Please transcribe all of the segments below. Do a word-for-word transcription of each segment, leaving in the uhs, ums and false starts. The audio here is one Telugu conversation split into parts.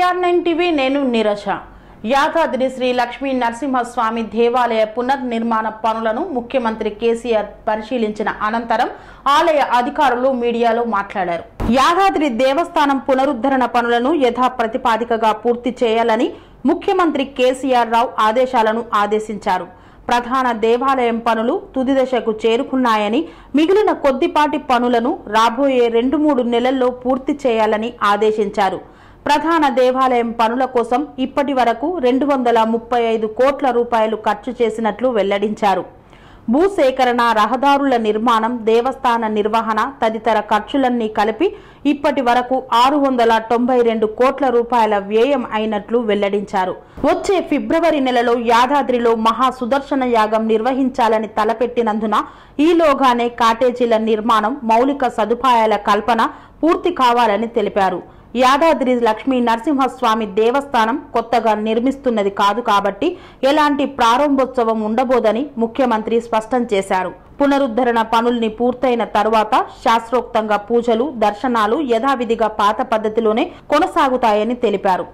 వీఆర్ నైన్ టీవీ నేను నిరశ. యాదాద్రి శ్రీ లక్ష్మీ నరసింహస్వామి దేవాలయ పునర్నిర్మాణ పనులను ముఖ్యమంత్రి కేసీఆర్ పరిశీలించిన అనంతరం ఆలయ అధికారులు మీడియాలో మాట్లాడారు. యాదాద్రి దేవస్థానం పునరుద్ధరణ పనులను యథాప్రతిపాదికగా పూర్తి చేయాలని ముఖ్యమంత్రి కేసీఆర్ రావు ఆదేశాలను ఆదేశించారు. ప్రధాన దేవాలయం పనులు తుది దశకు చేరుకున్నాయని, మిగిలిన కొద్దిపాటి పనులను రాబోయే రెండు మూడు నెలల్లో పూర్తి చేయాలని ఆదేశించారు. ప్రధాన దేవాలయం పనుల కోసం ఇప్పటి వరకు రెండు వందల ముప్పై ఐదు కోట్ల రూపాయలు ఖర్చు చేసినట్లు వెల్లడించారు. భూసేకరణ, రహదారుల నిర్మాణం, దేవస్థాన నిర్వహణ తదితర ఖర్చులన్నీ కలిపి ఇప్పటి వరకు ఆరు వందల తొంభై రెండు కోట్ల రూపాయల వ్యయం అయినట్లు వెల్లడించారు. వచ్చే ఫిబ్రవరి నెలలో యాదాద్రిలో మహా సుదర్శన యాగం నిర్వహించాలని తలపెట్టినందున ఈలోగానే కాటేజీల నిర్మాణం, మౌలిక సదుపాయాల కల్పన పూర్తి కావాలని తెలిపారు. యాదాద్రి లక్ష్మీ నరసింహస్వామి దేవస్థానం కొత్తగా నిర్మిస్తున్నది కాదు కాబట్టి ఎలాంటి ప్రారంభోత్సవం ఉండబోదని ముఖ్యమంత్రి స్పష్టం చేశారు. పునరుద్ధరణ పనుల్ని పూర్తయిన తరువాత శాస్త్రోక్తంగా పూజలు, దర్శనాలు యథావిధిగా పాత పద్ధతిలోనే కొనసాగుతాయని తెలిపారు.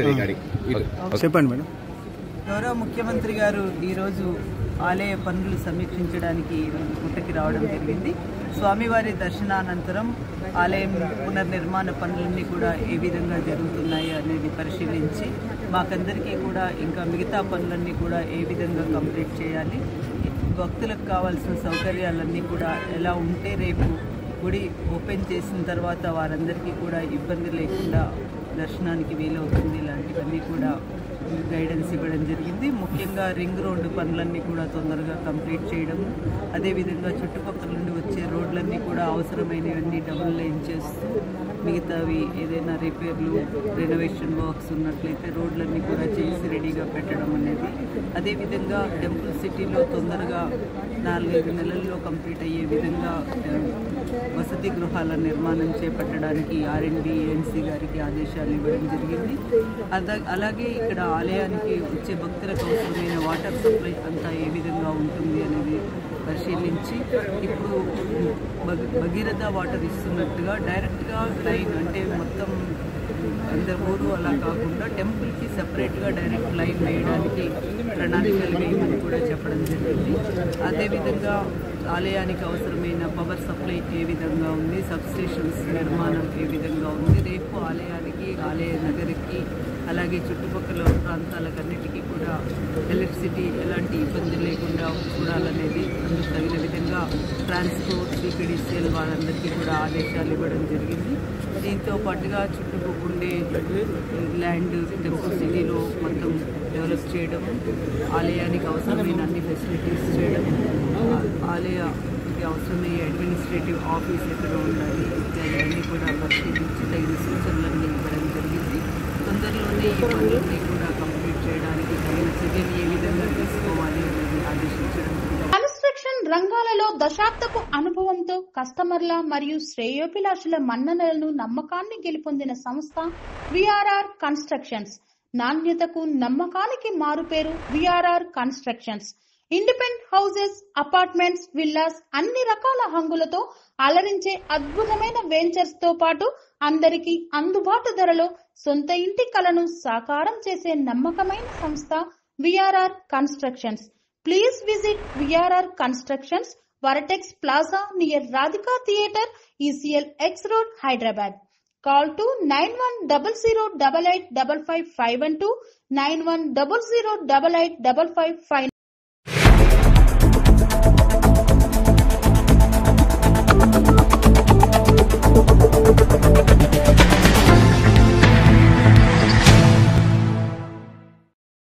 గౌరవ ముఖ్యమంత్రి గారు ఈరోజు ఆలయ పనులు సమీక్షించడానికి పుట్టకి రావడం జరిగింది. స్వామివారి దర్శనానంతరం ఆలయం పునర్నిర్మాణ పనులన్నీ కూడా ఏ విధంగా జరుగుతున్నాయి అనేది పరిశీలించి మాకందరికీ కూడా ఇంకా మిగతా పనులన్నీ కూడా ఏ విధంగా కంప్లీట్ చేయాలి, భక్తులకు కావాల్సిన సౌకర్యాలన్నీ కూడా ఎలా ఉంటే రేపు గుడి ఓపెన్ చేసిన తర్వాత వారందరికీ కూడా ఇబ్బంది లేకుండా దర్శనానికి వీలవుతుంది, ఇలాంటివన్నీ కూడా గైడెన్స్ ఇవ్వడం జరిగింది. ముఖ్యంగా రింగ్ రోడ్డు పనులన్నీ కూడా తొందరగా కంప్లీట్ చేయడం, అదేవిధంగా చుట్టుపక్కల నుండి వచ్చే రోడ్లన్నీ కూడా అవసరమైనవన్నీ డబుల్ లైన్ చేస్తూ మిగతావి ఏదైనా రిపేర్లు, రెనోవేషన్ వర్క్స్ ఉన్నట్లయితే రోడ్లన్నీ కూడా చేసి రెడీగా పెట్టడం అనేది, అదేవిధంగా టెంపుల్ సిటీలో తొందరగా నాలుగైదు నెలల్లో కంప్లీట్ అయ్యే విధంగా వసతి గృహాల నిర్మాణం చేపట్టడానికి ఆర్ఎండ్బి ఏఎన్సీ గారికి ఆదేశాలు ఇవ్వడం జరిగింది. అలాగే ఇక్కడ ఆలయానికి వచ్చే భక్తులకు అవసరమైన వాటర్ సప్లై అంతా ఏ విధంగా ఉంటుంది అనేది పరిశీలించి ఇప్పుడు భగీరథ వాటర్ ఇస్తున్నట్టుగా డైరెక్ట్గా లైన్ అంటే మొత్తం అందరు ఊరు అలా కాకుండా టెంపుల్కి సెపరేట్గా డైరెక్ట్ లైన్ వేయడానికి ప్రణాళికలు వేయమని కూడా చెప్పడం జరిగింది. అదేవిధంగా ఆలయానికి అవసరమైన పవర్ సప్లై ఏ విధంగా ఉంది, సబ్స్టేషన్స్ నిర్మాణం ఏ విధంగా ఉంది, రేపు ఆలయానికి, ఆలయ నగరికి అలాగే చుట్టుపక్కల ప్రాంతాలకన్నిటికీ కూడా ఎలక్ట్రిసిటీ ఎలాంటి ఇబ్బంది లేకుండా చూడాలనేది అందుకు తగిన విధంగా ట్రాన్స్పోర్ట్ సిపిడిసిఎల్ వారందరికీ కూడా ఆదేశాలు ఇవ్వడం జరిగింది. దీంతో పాటుగా చుట్టుపక్కల ల్యాండ్ టెంపుల్ సిటీలో మొత్తం డెవలప్ చేయడం, ఆలయానికి అవసరమైన అన్ని ఫెసిలిటీస్ చేయడం, ఆలయానికి అవసరమయ్యే అడ్మినిస్ట్రేటివ్ ఆఫీస్ ఎక్కడ ఉండాలి ఇత్యాది కూడా పరిశీలించి తగిన సూచనలన్నీ ఇవ్వడం జరిగింది. తొందరలోనే ఈ పనులన్నీ కూడా కంప్లీట్ చేయడానికి తగిన చర్యలు ఏ విధంగా తీసుకోవాలి అనేది ఆదేశించడం. కన్స్ట్రక్షన్ రంగాలలో దశాబ్దపు అనుభవంతో కస్టమర్ల మరియు శ్రేయోభిలాషుల మన్ననలను, నమ్మకాన్ని గెలుపొందిన సంస్థ వీఆర్ఆర్ కన్స్ట్రక్షన్స్. నాణ్యతకు, నమ్మకానికి మారుపేరు VRR constructions. Independent houses, apartments, villas అన్ని రకాల హంగులతో అలరించే అద్భుతమైన వెంచర్స్ తో పాటు అందరికీ అందుబాటు ధరలో సొంత ఇంటి కలను సాకారం చేసే నమ్మకమైన సంస్థ VRR constructions. Please visit VRR constructions, వరటెక్స్ plaza near Radhika theatre, ECL X road, Hyderabad. Call to nine one zero zero eight eight five five five one two, nine one zero zero eight eight five five five nine.